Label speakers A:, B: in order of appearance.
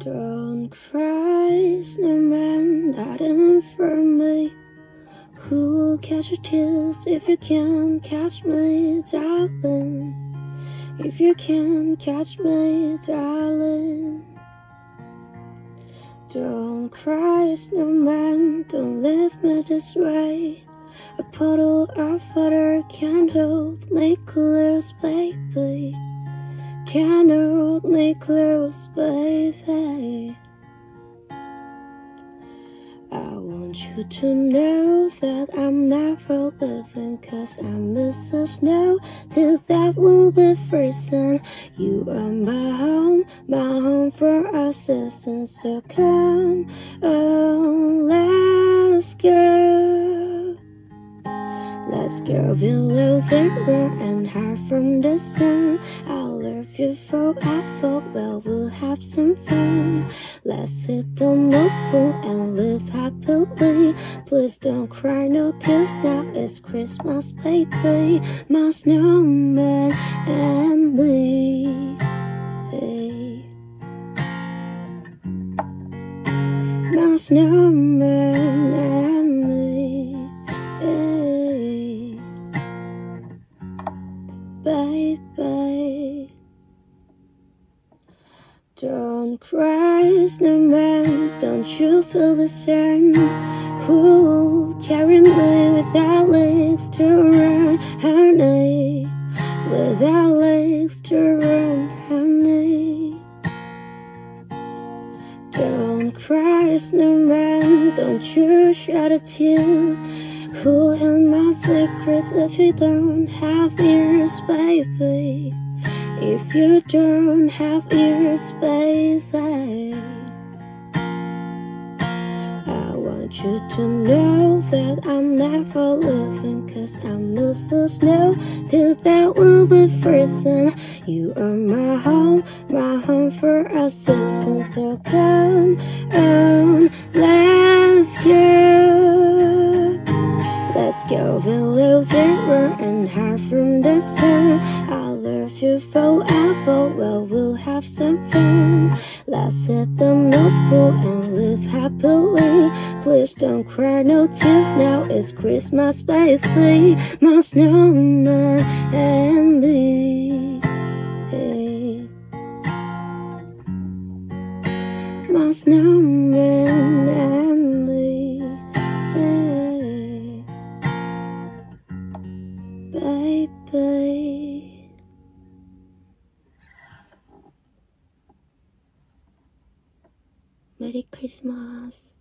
A: Don't cry, snowman, not in for me. Who'll catch your tears if you can't catch me, darling? If you can't catch me, darling. Don't cry, snowman, don't leave me this way. A puddle of water can't hold me close, baby. Can't hold me close, baby. I want you to know that I'm never leaving, 'cause I miss the snow till that will be freezing. You are my home for our seasons. So come on, let's go. Let's go below zero and hide from the sun. I'll love you forever, well, we'll have some fun. Let's sit on the pool and live happily. Please don't cry, no tears now, it's Christmas, baby. My snowman and me. Hey. My snowman and me. Hey. Baby, don't cry, snowman, don't you feel the same? Who'll carry me without legs to run, honey? Without legs to run, honey. Don't cry, snowman, don't you shed a tear. Who'll hide my secrets if you don't have ears, baby? If you don't have ears, baby. I want you to know that I'm never leaving, 'cause I miss the snow till that will be freezing. You are my home for our seasons. So come on, let's go. Let's go below zero and hide from the sun. I'll love you forever, well, we'll have some fun. Let's sit on the pool and live happily. Please don't cry, no tears now, it's Christmas, baby. My snowman and me. Hey. My snowman and me. Hey. Baby. Merry Christmas.